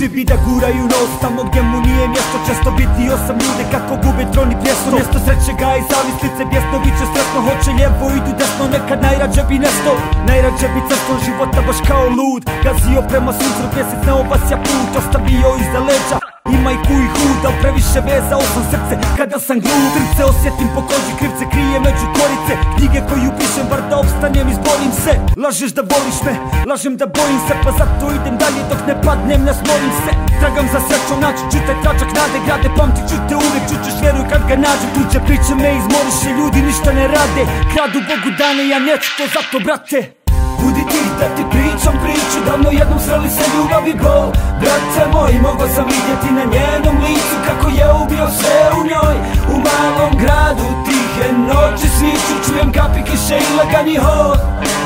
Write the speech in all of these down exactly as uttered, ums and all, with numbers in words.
bi da guraju nos tamo gdje mu nije mjesto. Često vidio sam ljude kako gube tron i prijesto. Mjesto sreće ga i zavislice bjesno, biće stresno, hoće lijevo, idu desno, nekad najrađe bi nesto. Najrađe bi cestom života baš kao lud, gazio prema suncu, mjesec ne obasja put, ostavio iza leđa. Ima i kuj hud, al previše vezao sam srce kada sam glup. Srce osjetim po koži, krivce krije među korice. Knjige koju pišem, bar da opstanem, izborim se. Lažeš da voliš me, lažem da bojim se, pa zato idem dalje dok ne padnem, ne smorim se. Tragam za srećom, naći ću taj tračak nade, grade, pamtit ću te uvijek, čućeš, vjeruj kad ga nađem. Tuđe priče me izmoriše, ljudi ništa ne rade, kradu Bogu dane, ja neću to zato, brate. Budi ti da ti pričam priču, davno jednom sreli se ljubav i bol. Brate moj, mogo sam vidjeti na njenom licu kako je ubio sve u njoj. U malom gradu tihe noći sviću, čujem kapi kiše i lagani hod.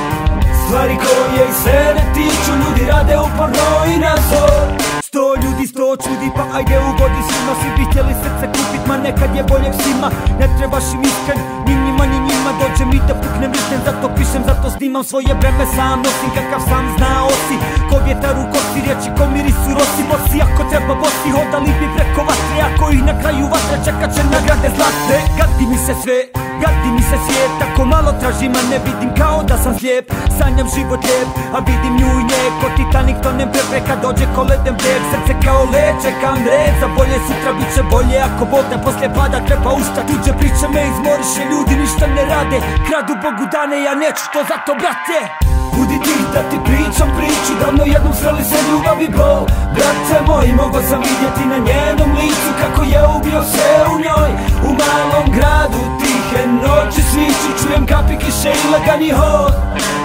Stvari koje i se ne tiču, ljudi rade uporno i nazor. Sto ljudi, sto čudi, pa ajde ugodi svima. Svi bi htjeli srce kupit, ma nekad je bolje svima. Ne trebaš im iskren, ni njima ni njima. Dođe mi da puknem lišten, zato pišem, zato snimam. Svoje breme sam nosim, kakav sam znao si. Ko vjetar u kosti, riječi ko mirisu rosi. Bosi ako treba bosi, hodali bi preko vatre. Ako ih na kraju vatre čekat će nagrade zlate. Gadi mi se sve, gadi mi se svijet. Tako malo tražim, a ne vidim, kao da sam slijep. Sanjam život lijep, a vidim nju i nje. Ko Titanik tonem prepreka, dođe ko leden breg. Srce kao led, čekam red, za bolje sutra bit će bolje. Ako Bog da poslije pada treba usta. Tuđe priče me izmoriše, ljudi ništa ne rade, kradu Bogu dane, ja neću to zato, brate. Budi ti da ti pričam priču, davno jednom sreli se ljubav i bol. Brate moj, mogo sam vidjeti na njenom licu kako je ubio sve u njoj. U malom gradu tihe noći sviću, čujem kapi kiše i lagani hod.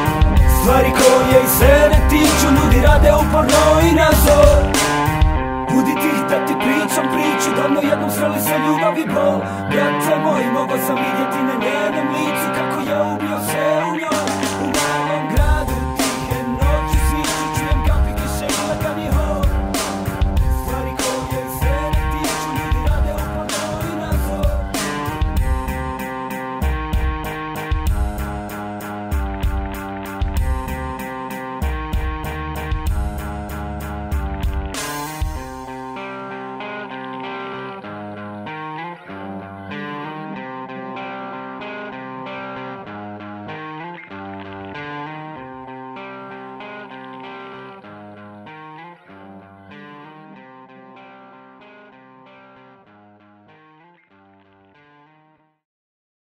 Stvari koje i se ne tiču, ljudi rade uporno i nazor. Budi ti da ti pričam priču, davno jednom sreli se ljubav i bol. Brate moj, mogo sam vidjeti na njenom licu kako je ubio sve u njoj.